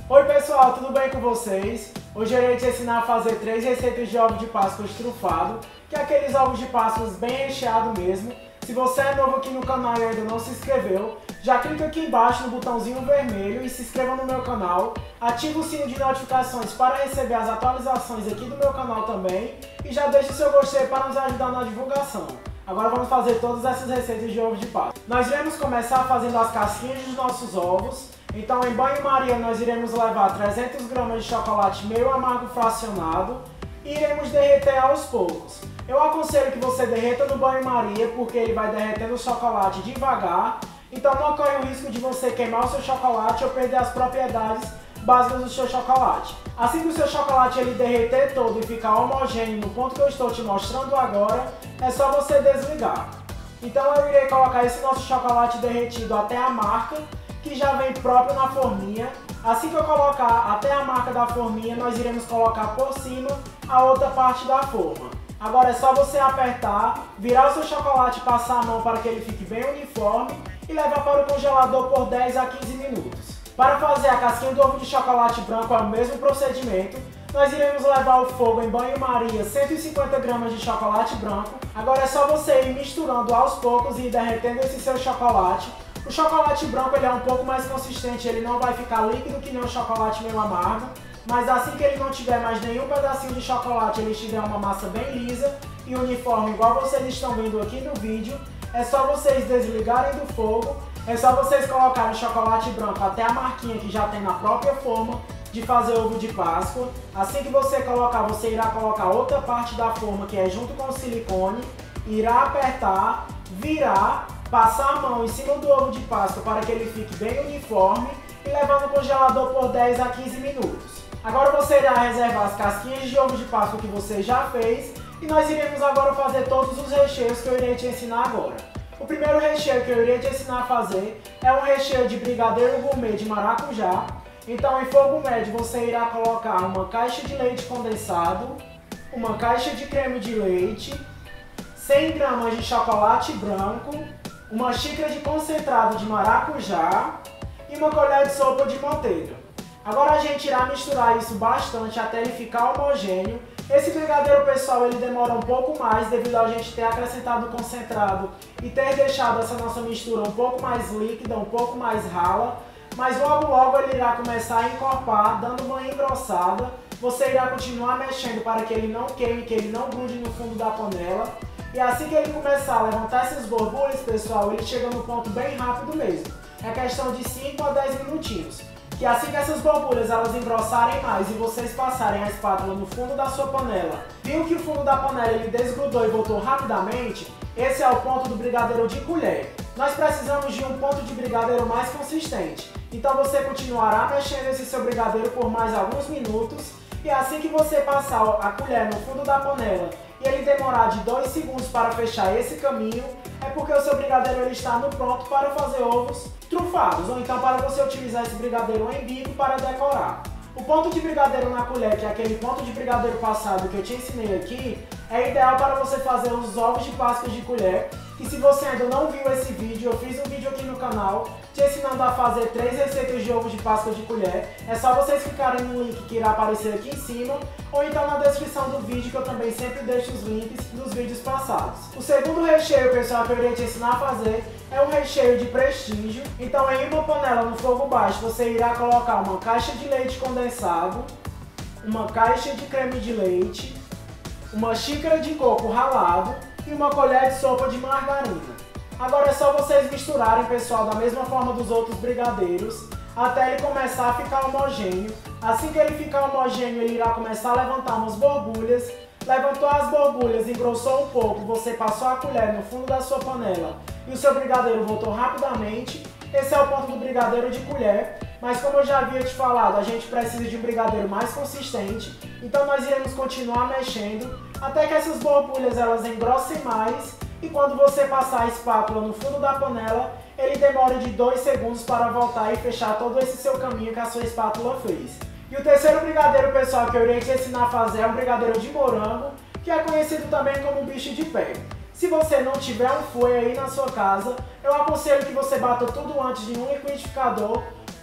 Oi pessoal, tudo bem com vocês? Hoje eu irei te ensinar a fazer 3 receitas de ovo de Páscoa estrufado, que é aqueles ovos de Páscoa bem recheados mesmo. Se você é novo aqui no canal e ainda não se inscreveu, já clica aqui embaixo no botãozinho vermelho e se inscreva no meu canal. Ative o sino de notificações para receber as atualizações aqui do meu canal também. E já deixe o seu gostei para nos ajudar na divulgação. Agora vamos fazer todas essas receitas de ovo de Páscoa. Nós iremos começar fazendo as casquinhas dos nossos ovos. Então em banho-maria nós iremos levar 300 gramas de chocolate meio amargo fracionado e iremos derreter aos poucos. Eu aconselho que você derreta no banho-maria porque ele vai derretendo o chocolate devagar, então não ocorre o risco de você queimar o seu chocolate ou perder as propriedades básicas do seu chocolate. Assim que o seu chocolate ele derreter todo e ficar homogêneo no ponto que eu estou te mostrando agora, é só você desligar. Então eu irei colocar esse nosso chocolate derretido até a marca, que já vem próprio na forminha. Assim que eu colocar até a marca da forminha, nós iremos colocar por cima a outra parte da forma. Agora é só você apertar, virar o seu chocolate e passar a mão para que ele fique bem uniforme e levar para o congelador por 10 a 15 minutos. Para fazer a casquinha do ovo de chocolate branco é o mesmo procedimento. Nós iremos levar ao fogo em banho-maria 150 gramas de chocolate branco. Agora é só você ir misturando aos poucos e ir derretendo esse seu chocolate. O chocolate branco ele é um pouco mais consistente, ele não vai ficar líquido que nem o chocolate meio amargo, mas assim que ele não tiver mais nenhum pedacinho de chocolate, ele tiver uma massa bem lisa e uniforme igual vocês estão vendo aqui no vídeo, é só vocês desligarem do fogo, é só vocês colocarem o chocolate branco até a marquinha que já tem na própria forma de fazer ovo de Páscoa. Assim que você colocar, você irá colocar outra parte da forma que é junto com o silicone, irá apertar, virar, passar a mão em cima do ovo de Páscoa para que ele fique bem uniforme e levar no congelador por 10 a 15 minutos. Agora você irá reservar as casquinhas de ovo de Páscoa que você já fez e nós iremos agora fazer todos os recheios que eu irei te ensinar agora. O primeiro recheio que eu irei te ensinar a fazer é um recheio de brigadeiro gourmet de maracujá. Então em fogo médio você irá colocar uma caixa de leite condensado, uma caixa de creme de leite, 100 gramas de chocolate branco, uma xícara de concentrado de maracujá e uma colher de sopa de manteiga. Agora a gente irá misturar isso bastante até ele ficar homogêneo. Esse brigadeiro, pessoal, ele demora um pouco mais devido a gente ter acrescentado o concentrado e ter deixado essa nossa mistura um pouco mais líquida, um pouco mais rala. Mas logo ele irá começar a encorpar, dando uma engrossada. Você irá continuar mexendo para que ele não queime, que ele não grude no fundo da panela. E assim que ele começar a levantar essas borbulhas, pessoal, ele chega no ponto bem rápido mesmo. É questão de 5 a 10 minutinhos. Que assim que essas borbulhas elas engrossarem mais e vocês passarem a espátula no fundo da sua panela, viu que o fundo da panela ele desgrudou e voltou rapidamente, esse é o ponto do brigadeiro de colher. Nós precisamos de um ponto de brigadeiro mais consistente. Então você continuará mexendo esse seu brigadeiro por mais alguns minutos. E assim que você passar a colher no fundo da panela e ele demorar de 2 segundos para fechar esse caminho, é porque o seu brigadeiro ele está no pronto para fazer ovos trufados, ou então para você utilizar esse brigadeiro em bico para decorar. O ponto de brigadeiro na colher, que é aquele ponto de brigadeiro passado que eu te ensinei aqui, é ideal para você fazer os ovos de Páscoa de colher. E se você ainda não viu esse vídeo, eu fiz um vídeo aqui no canal te ensinando a fazer 3 receitas de ovos de Páscoa de colher. É só vocês clicarem no link que irá aparecer aqui em cima, ou então na descrição do vídeo, que eu também sempre deixo os links dos vídeos passados. O segundo recheio, pessoal, que eu irei te ensinar a fazer é um recheio de prestígio. Então em uma panela no fogo baixo você irá colocar uma caixa de leite condensado, uma caixa de creme de leite, uma xícara de coco ralado e uma colher de sopa de margarina. Agora é só vocês misturarem, pessoal, da mesma forma dos outros brigadeiros, até ele começar a ficar homogêneo. Assim que ele ficar homogêneo, ele irá começar a levantar umas borbulhas. Levantou as borbulhas, engrossou um pouco, você passou a colher no fundo da sua panela e o seu brigadeiro voltou rapidamente. Esse é o ponto do brigadeiro de colher. Mas como eu já havia te falado, a gente precisa de um brigadeiro mais consistente. Então nós iremos continuar mexendo até que essas borbulhas elas engrossem mais. E quando você passar a espátula no fundo da panela, ele demora de 2 segundos para voltar e fechar todo esse seu caminho que a sua espátula fez. E o terceiro brigadeiro, pessoal, que eu irei te ensinar a fazer é um brigadeiro de morango, que é conhecido também como bicho de pé. Se você não tiver um fouet aí na sua casa, eu aconselho que você bata tudo antes em um liquidificador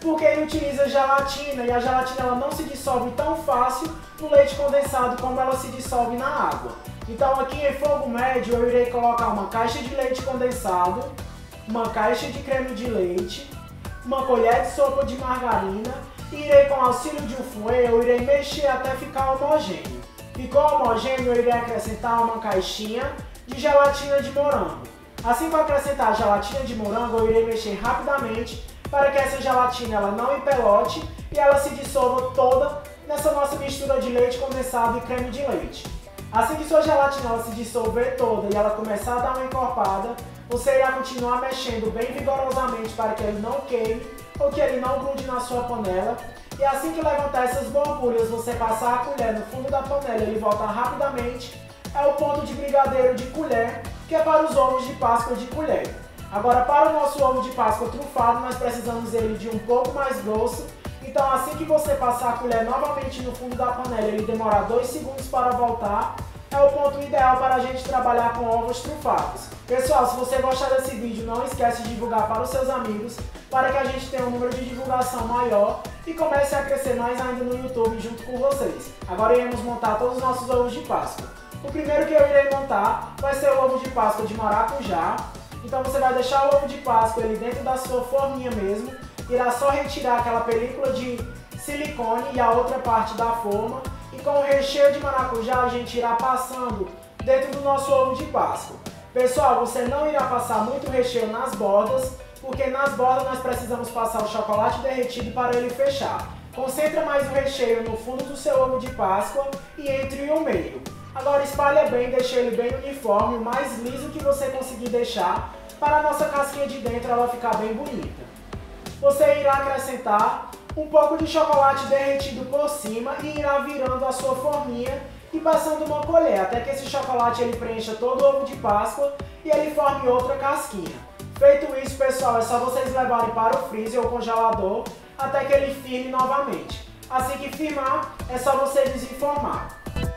porque ele utiliza gelatina e a gelatina ela não se dissolve tão fácil no leite condensado como ela se dissolve na água. Então aqui em fogo médio eu irei colocar uma caixa de leite condensado, uma caixa de creme de leite, uma colher de sopa de margarina e irei com auxílio de um fouet, eu irei mexer até ficar homogêneo. Ficou homogêneo, eu irei acrescentar uma caixinha de gelatina de morango. Assim que eu acrescentar a gelatina de morango, eu irei mexer rapidamente para que essa gelatina ela não empelote e ela se dissolva toda nessa nossa mistura de leite condensado e creme de leite. Assim que sua gelatina ela se dissolver toda e ela começar a dar uma encorpada, você irá continuar mexendo bem vigorosamente para que ele não queime ou que ele não grude na sua panela. E assim que levantar essas borbulhas, você passar a colher no fundo da panela e ele volta rapidamente, é o ponto de brigadeiro de colher, que é para os ovos de Páscoa de colher. Agora, para o nosso ovo de Páscoa trufado, nós precisamos ele de um pouco mais grosso. Então, assim que você passar a colher novamente no fundo da panela e ele demorar 2 segundos para voltar, é o ponto ideal para a gente trabalhar com ovos trufados. Pessoal, se você gostar desse vídeo, não esquece de divulgar para os seus amigos, para que a gente tenha um número de divulgação maior e comece a crescer mais ainda no YouTube junto com vocês. Agora iremos montar todos os nossos ovos de Páscoa. O primeiro que eu irei montar vai ser o ovo de Páscoa de maracujá. Então você vai deixar o ovo de Páscoa ele dentro da sua forminha mesmo, irá só retirar aquela película de silicone e a outra parte da forma, e com o recheio de maracujá a gente irá passando dentro do nosso ovo de Páscoa. Pessoal, você não irá passar muito recheio nas bordas, porque nas bordas nós precisamos passar o chocolate derretido para ele fechar. Concentra mais o recheio no fundo do seu ovo de Páscoa e entre o meio. Agora espalha bem, deixa ele bem uniforme, o mais liso que você conseguir deixar, para a nossa casquinha de dentro ela ficar bem bonita. Você irá acrescentar um pouco de chocolate derretido por cima e irá virando a sua forminha e passando uma colher, até que esse chocolate ele preencha todo o ovo de Páscoa e ele forme outra casquinha. Feito isso, pessoal, é só vocês levarem para o freezer ou congelador até que ele firme novamente. Assim que firmar, é só você desenformar.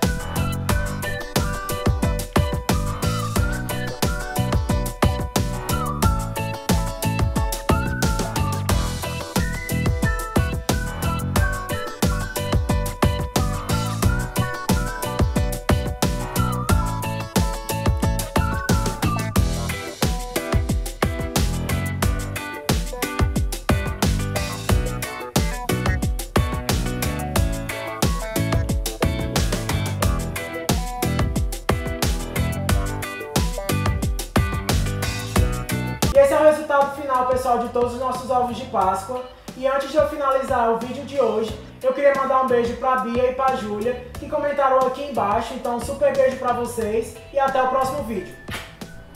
E esse é o resultado final, pessoal, de todos os nossos ovos de Páscoa. E antes de eu finalizar o vídeo de hoje, eu queria mandar um beijo pra Bia e pra Júlia, que comentaram aqui embaixo. Então, um super beijo pra vocês e até o próximo vídeo.